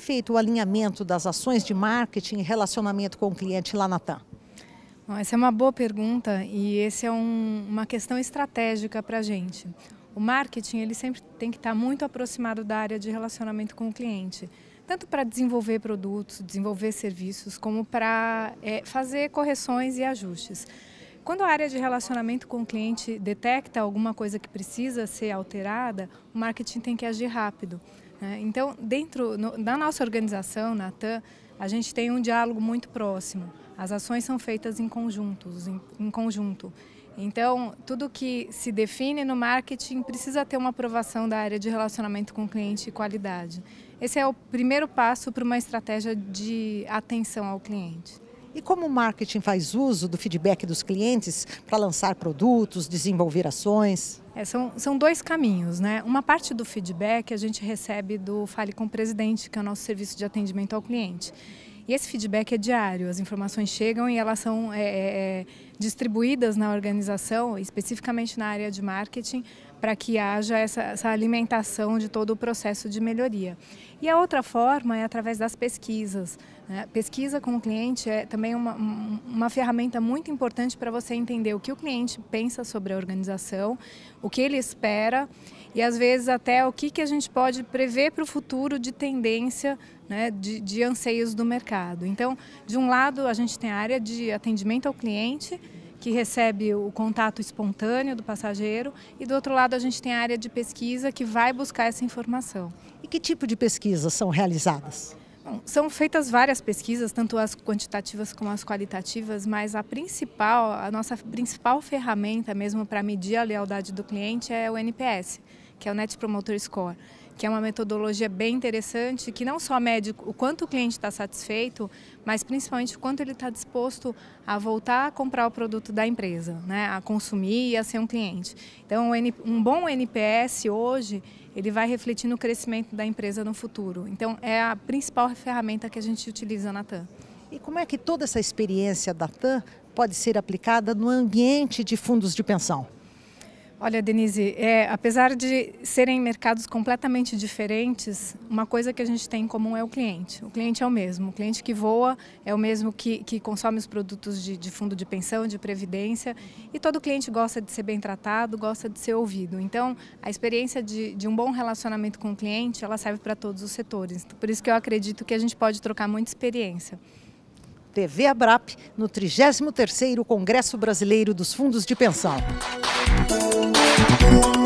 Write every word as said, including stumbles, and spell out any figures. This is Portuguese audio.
feito o alinhamento das ações de marketing e relacionamento com o cliente lá na TAM? Bom, essa é uma boa pergunta e essa é um, uma questão estratégica para a gente. O marketing ele sempre tem que estar muito aproximado da área de relacionamento com o cliente, tanto para desenvolver produtos, desenvolver serviços, como para é, fazer correções e ajustes. Quando a área de relacionamento com o cliente detecta alguma coisa que precisa ser alterada, o marketing tem que agir rápido, né? Então, dentro no, da nossa organização, na TAM, a gente tem um diálogo muito próximo. As ações são feitas em conjuntos, em, em conjunto. Então, tudo que se define no marketing precisa ter uma aprovação da área de relacionamento com o cliente e qualidade. Esse é o primeiro passo para uma estratégia de atenção ao cliente. E como o marketing faz uso do feedback dos clientes para lançar produtos, desenvolver ações? É, são, são dois caminhos, né? Uma parte do feedback a gente recebe do Fale com o Presidente, que é o nosso serviço de atendimento ao cliente. E esse feedback é diário, as informações chegam e elas são é, é, distribuídas na organização, especificamente na área de marketing, para que haja essa, essa alimentação de todo o processo de melhoria. E a outra forma é através das pesquisas, né? Pesquisa com o cliente é também uma, uma ferramenta muito importante para você entender o que o cliente pensa sobre a organização, o que ele espera e às vezes até o que, que a gente pode prever para o futuro de tendência, né, de, de anseios do mercado. Então, de um lado a gente tem a área de atendimento ao cliente, que recebe o contato espontâneo do passageiro, e do outro lado a gente tem a área de pesquisa que vai buscar essa informação. E que tipo de pesquisas são realizadas? Bom, são feitas várias pesquisas, tanto as quantitativas como as qualitativas, mas a principal, a nossa principal ferramenta mesmo para medir a lealdade do cliente é o N P S, que é o Net Promoter Score, que é uma metodologia bem interessante, que não só mede o quanto o cliente está satisfeito, mas principalmente o quanto ele está disposto a voltar a comprar o produto da empresa, né? A consumir e a ser um cliente. Então, um bom N P S hoje, ele vai refletir no crescimento da empresa no futuro. Então, é a principal ferramenta que a gente utiliza na TAM. E como é que toda essa experiência da TAM pode ser aplicada no ambiente de fundos de pensão? Olha, Denise, é, apesar de serem mercados completamente diferentes, uma coisa que a gente tem em comum é o cliente. O cliente é o mesmo. O cliente que voa é o mesmo que, que consome os produtos de, de fundo de pensão, de previdência. E todo cliente gosta de ser bem tratado, gosta de ser ouvido. Então, a experiência de, de um bom relacionamento com o cliente, ela serve para todos os setores. Por isso que eu acredito que a gente pode trocar muita experiência. T V Abrap, no trigésimo terceiro Congresso Brasileiro dos Fundos de Pensão. Thank you.